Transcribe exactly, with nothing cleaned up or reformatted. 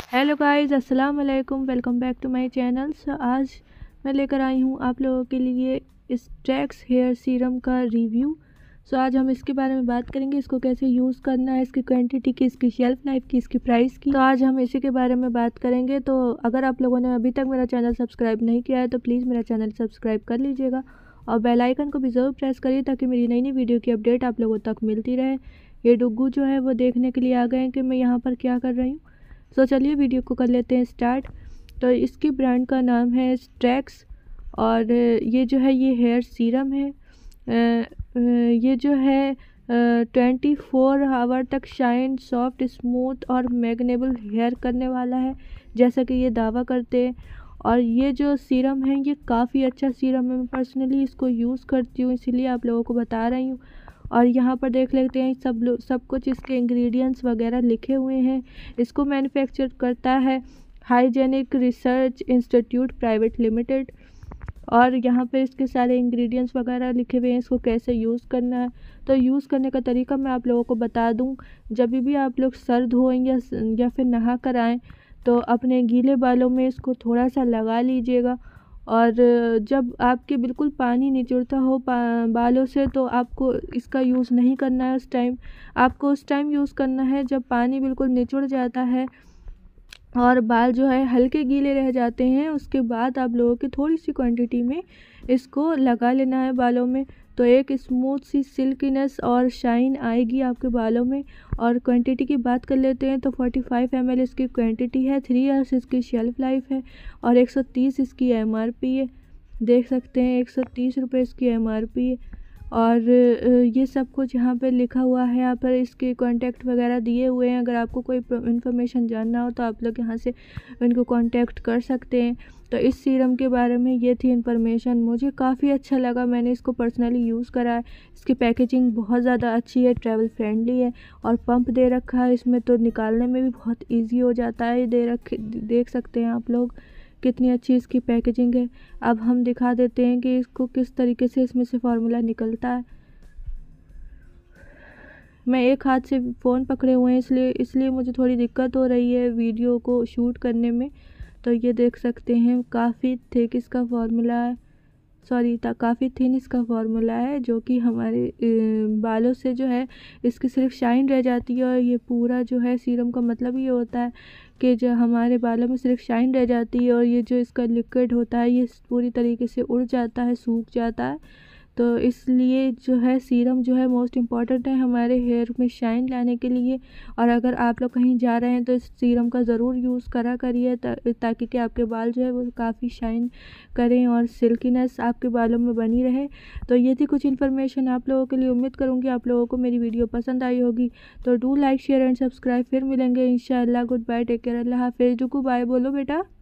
Hello guys, अस्सलाम वालेकुम। Welcome back to my channel. So आज मैं लेकर आई हूँ आप लोगों के लिए स्ट्रैक्स हेयर सीरम का रिव्यू। सो आज हम इसके बारे में बात करेंगे, इसको कैसे यूज़ करना है, इसकी क्वांटिटी की, इसकी शेल्फ लाइफ की, इसकी प्राइस की। तो आज हम इसी के बारे में बात करेंगे। तो अगर आप लोगों ने अभी तक मेरा चैनल सब्सक्राइब नहीं किया है तो प्लीज़ मेरा चैनल सब्सक्राइब कर लीजिएगा और बेल आइकन को भी ज़रूर प्रेस करिए ताकि मेरी नई नई वीडियो की अपडेट आप लोगों तक मिलती रहे। ये डुग्गू जो है वो देखने के लिए आ गए हैं कि मैं यहाँ पर क्या कर रही हूँ। सो so, चलिए वीडियो को कर लेते हैं स्टार्ट। तो इसकी ब्रांड का नाम है स्ट्रैक्स और ये जो है ये हेयर सीरम है। ये जो है ट्वेंटी फोर आवर तक शाइन, सॉफ्ट, स्मूथ और मैगनेबल हेयर करने वाला है, जैसा कि ये दावा करते हैं। और ये जो सीरम है ये काफ़ी अच्छा सीरम है। मैं पर्सनली इसको यूज़ करती हूँ, इसीलिए आप लोगों को बता रही हूँ। और यहाँ पर देख लेते हैं सब लोग सब कुछ इसके इंग्रेडिएंट्स वगैरह लिखे हुए हैं। इसको मैन्युफैक्चर करता है Hygienic Research Institute Private Limited. और यहाँ पे इसके सारे इंग्रेडिएंट्स वगैरह लिखे हुए हैं, इसको कैसे यूज़ करना है। तो यूज़ करने का तरीका मैं आप लोगों को बता दूँ। जब भी आप लोग सर धोएं या या फिर नहा कर आएँ तो अपने गीले बालों में इसको थोड़ा सा लगा लीजिएगा। और जब आपके बिल्कुल पानी निचुड़ता हो बालों से तो आपको इसका यूज़ नहीं करना है। उस टाइम आपको उस टाइम यूज़ करना है जब पानी बिल्कुल निचुड़ जाता है और बाल जो है हल्के गीले रह जाते हैं। उसके बाद आप लोगों की थोड़ी सी क्वांटिटी में इसको लगा लेना है बालों में, तो एक स्मूथ सी सिल्कीनेस और शाइन आएगी आपके बालों में। और क्वांटिटी की बात कर लेते हैं तो फोर्टी फाइव एम एल इसकी क्वांटिटी है, थ्री इयर्स इसकी शेल्फ लाइफ है और एक सौ तीस इसकी एम आर पी है। देख सकते हैं एक सौ तीस रुपये इसकी एम आर पी है। और ये सब कुछ यहाँ पे लिखा हुआ है, यहाँ पर इसके कॉन्टैक्ट वगैरह दिए हुए हैं। अगर आपको कोई इन्फॉर्मेशन जानना हो तो आप लोग यहाँ से इनको कांटेक्ट कर सकते हैं। तो इस सीरम के बारे में ये थी इन्फॉर्मेशन। मुझे काफ़ी अच्छा लगा, मैंने इसको पर्सनली यूज़ करा है। इसकी पैकेजिंग बहुत ज़्यादा अच्छी है, ट्रैवल फ्रेंडली है और पंप दे रखा है इसमें, तो निकालने में भी बहुत ईजी हो जाता है। दे रखे देख सकते हैं आप लोग कितनी अच्छी इसकी पैकेजिंग है। अब हम दिखा देते हैं कि इसको किस तरीके से इसमें से फार्मूला निकलता है। मैं एक हाथ से फ़ोन पकड़े हुए हैं इसलिए इसलिए मुझे थोड़ी दिक्कत हो रही है वीडियो को शूट करने में। तो ये देख सकते हैं काफ़ी थिक इसका फार्मूला है, सॉरी काफ़ी थिन इसका फार्मूला है, जो कि हमारे बालों से जो है इसकी सिर्फ शाइन रह जाती है। और ये पूरा जो है सीरम का मतलब ये होता है कि जो हमारे बालों में सिर्फ शाइन रह जाती है और ये जो इसका लिक्विड होता है ये पूरी तरीके से उड़ जाता है, सूख जाता है। तो इसलिए जो है सीरम जो है मोस्ट इम्पॉर्टेंट है हमारे हेयर में शाइन लाने के लिए। और अगर आप लोग कहीं जा रहे हैं तो इस सीरम का ज़रूर यूज़ करा करिए ता, ताकि कि आपके बाल जो है वो काफ़ी शाइन करें और सिल्कीनेस आपके बालों में बनी रहे। तो ये थी कुछ इन्फॉर्मेशन आप लोगों के लिए। उम्मीद करूँगी आप लोगों को मेरी वीडियो पसंद आई होगी। तो do like, share and subscribe. फिर मिलेंगे इंशाल्लाह। गुड बाय, टेक केयर, अल्लाह हाफिज़। जुकू बाय बोलो बेटा।